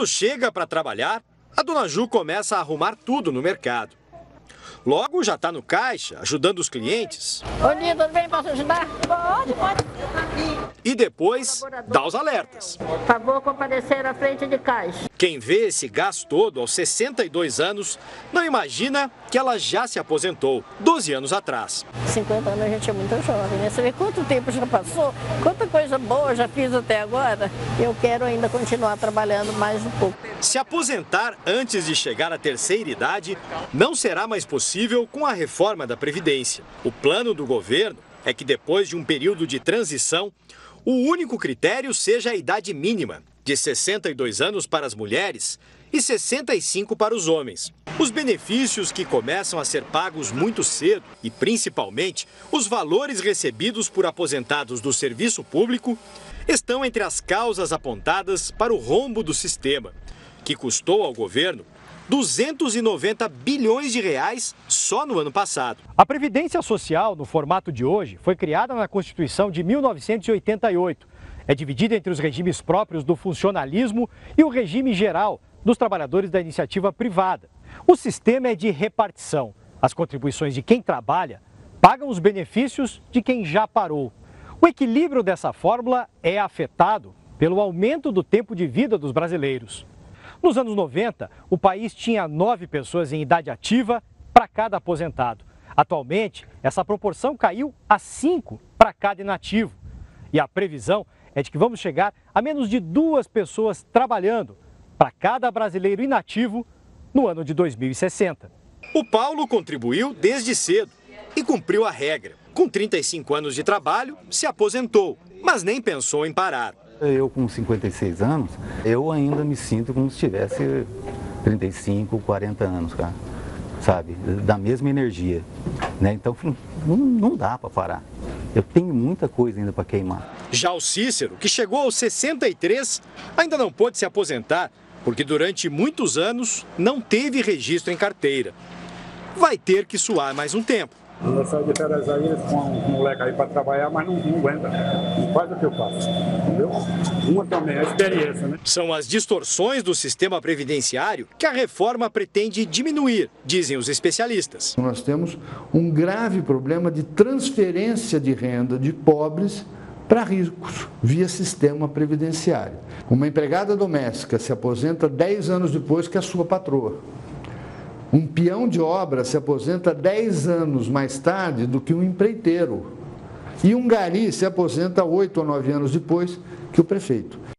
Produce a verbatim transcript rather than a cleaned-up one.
Quando chega para trabalhar, a dona Ju começa a arrumar tudo no mercado. Logo já está no caixa, ajudando os clientes. Bom dia, tudo bem? Posso ajudar? Pode, pode. E depois dá os alertas. Por favor, comparecer à frente de caixa. Quem vê esse gás todo aos sessenta e dois anos não imagina que ela já se aposentou doze anos atrás. cinquenta anos a gente é muito jovem, né? Você vê quanto tempo já passou, quanta coisa boa eu já fiz até agora. Eu quero ainda continuar trabalhando mais um pouco. Se aposentar antes de chegar à terceira idade não será mais possível com a reforma da Previdência. O plano do governo é que depois de um período de transição, o único critério seja a idade mínima, de sessenta e dois anos para as mulheres e sessenta e cinco para os homens. Os benefícios que começam a ser pagos muito cedo e, principalmente, os valores recebidos por aposentados do serviço público estão entre as causas apontadas para o rombo do sistema, que custou ao governo duzentos e noventa bilhões de reais só no ano passado. A Previdência Social, no formato de hoje, foi criada na Constituição de mil novecentos e oitenta e oito. É dividida entre os regimes próprios do funcionalismo e o regime geral dos trabalhadores da iniciativa privada. O sistema é de repartição. As contribuições de quem trabalha pagam os benefícios de quem já parou. O equilíbrio dessa fórmula é afetado pelo aumento do tempo de vida dos brasileiros. Nos anos noventa, o país tinha nove pessoas em idade ativa para cada aposentado. Atualmente, essa proporção caiu a cinco para cada inativo. E a previsão é de que vamos chegar a menos de duas pessoas trabalhando para cada brasileiro inativo no ano de dois mil e sessenta. O Paulo contribuiu desde cedo e cumpriu a regra. Com trinta e cinco anos de trabalho, se aposentou, mas nem pensou em parar. Eu com cinquenta e seis anos, eu ainda me sinto como se tivesse trinta e cinco, quarenta anos, cara, sabe? Da mesma energia, né? Então não, não dá para parar. Eu tenho muita coisa ainda para queimar. Já o Cícero, que chegou aos sessenta e três, ainda não pôde se aposentar, porque durante muitos anos não teve registro em carteira. Vai ter que suar mais um tempo. Eu saio de férias aí, eles põem um moleque aí para trabalhar, mas não, não aguenta. Não faz o que eu faço, entendeu? Uma também, a experiência, né? São as distorções do sistema previdenciário que a reforma pretende diminuir, dizem os especialistas. Nós temos um grave problema de transferência de renda de pobres para ricos, via sistema previdenciário. Uma empregada doméstica se aposenta dez anos depois que a sua patroa. Um peão de obra se aposenta dez anos mais tarde do que um empreiteiro. E um gari se aposenta oito ou nove anos depois que o prefeito.